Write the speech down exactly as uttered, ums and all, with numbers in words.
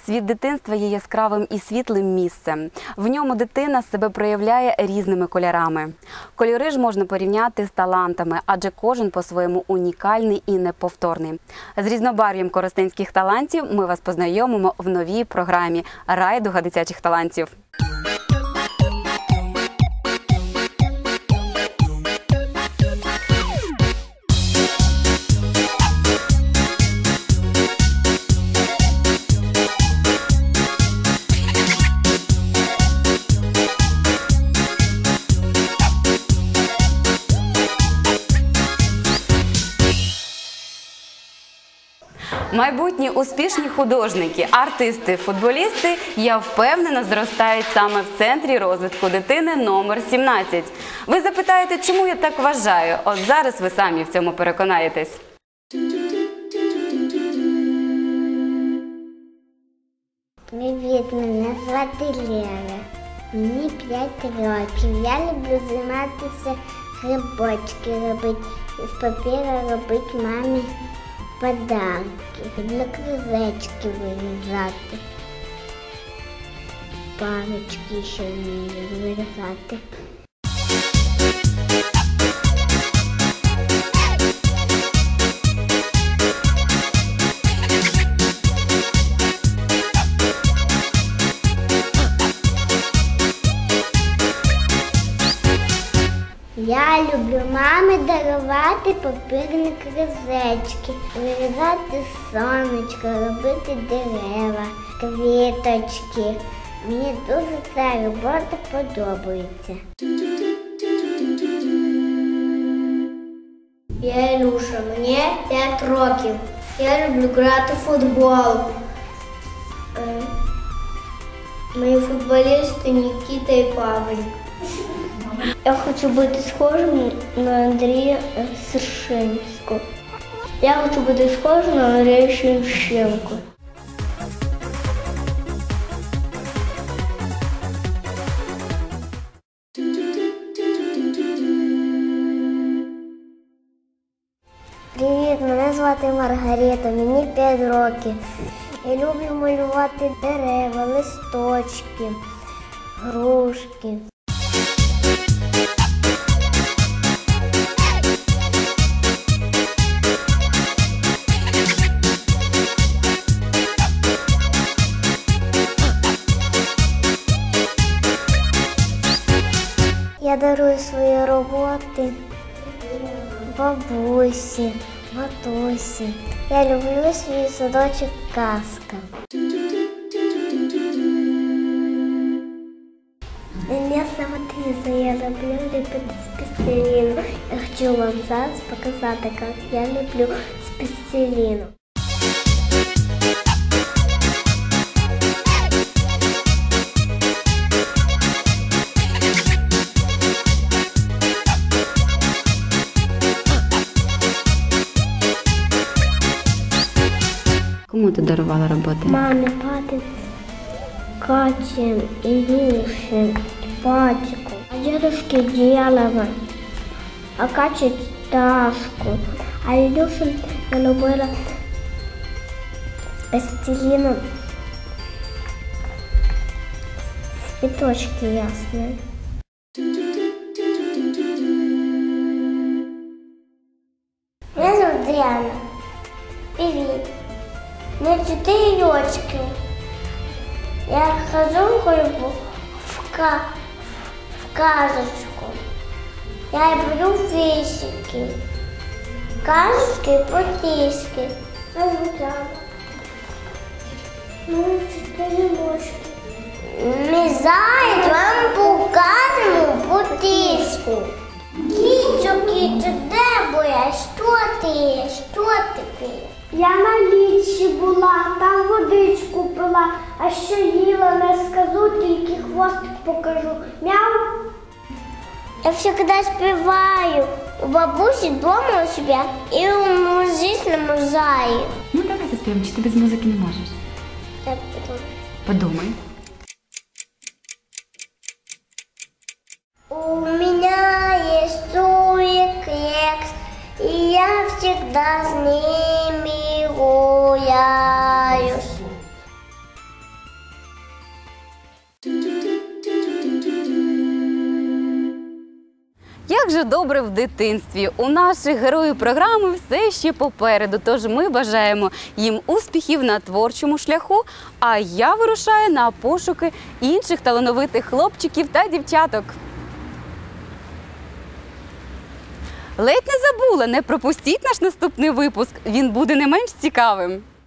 Світ дитинства є яскравим і світлим місцем. В ньому дитина себе проявляє різними кольорами. Кольори ж можна порівняти з талантами, адже кожен по-своєму унікальний і неповторний. З різнобарв'ям коростенських талантів ми вас познайомимо в новій програмі «Райдуга дитячих талантів». Майбутні успішні художники, артисти, футболісти, я впевнена, зростають саме в центрі розвитку дитини номер сімнадцять. Ви запитаєте, чому я так вважаю? От зараз ви самі в цьому переконаєтесь. Привіт, мене звати Лера. Мені п'ять років. Я люблю займатися грибочки робити, з папіру робити мамі подарки, для кружечки вирізати. Парочки ще вмію вирізати. Я люблю мамі дарувати папірні кружечки, вирізати сонечко, робити дерева, квіточки. Мені дуже ця робота подобається. Я Ілюша, мені п'ять років. Я люблю грати в футбол. Мої футболісти Нікіта і Павлік. Я хочу бути схожим на Андрія Сершинського. Я хочу бути схожим на Андрія Шевченко. Привіт, мене звати Маргарита, мені п'ять років. Я люблю малювати дерева, листочки, грушки. Я дарую свої роботи бабусі, матусі. Я люблю свій садочок «Казка». Меня зовут Лиза, я люблю лепить з пластиліну. Я хочу вам зараз показати, як я люблю з пластиліну. Кому ти дарувала роботи? Мамі, папі, Каті, Ілюші, батьку, а дедушке Дєлова, а Каті Ташку, а Ілюшу я любила з пластиліну цвіточки ясні. Мене звуть Діана. Привіт. Мне четыре рочки. Я хожу гольбу в, ка в казочку. Я люблю вещики, казочки и потиски. Ну, четыре рочки. Мы зараз вам покажемо потиску. Кицю, кицю, де була? Що ти? Що ти? Я на лічі була, там водичку пила, а що їла, не скажу, тільки хвостик покажу. Мяу. Я всегда спеваю у бабуси дома у себя и у музейного музея. Ну давай заспіваємо, чи ти без музики не можеш? Так, потом. Подумай. У меня есть суик Рекс, и я всегда с ними гуляюсь. Як же добре в дитинстві! У наших героїв програми все ще попереду, тож ми бажаємо їм успіхів на творчому шляху, а я вирушаю на пошуки інших талановитих хлопчиків та дівчаток. Ледь не забула, не пропустіть наш наступний випуск, він буде не менш цікавим.